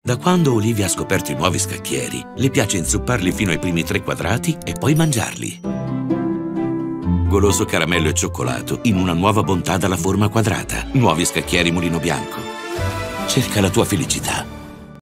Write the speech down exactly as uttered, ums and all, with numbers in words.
Da quando Olivia ha scoperto i nuovi scacchieri, le piace inzupparli fino ai primi tre quadrati e poi mangiarli. Goloso caramello e cioccolato in una nuova bontà dalla forma quadrata. Nuovi scacchieri Mulino Bianco. Cerca la tua felicità.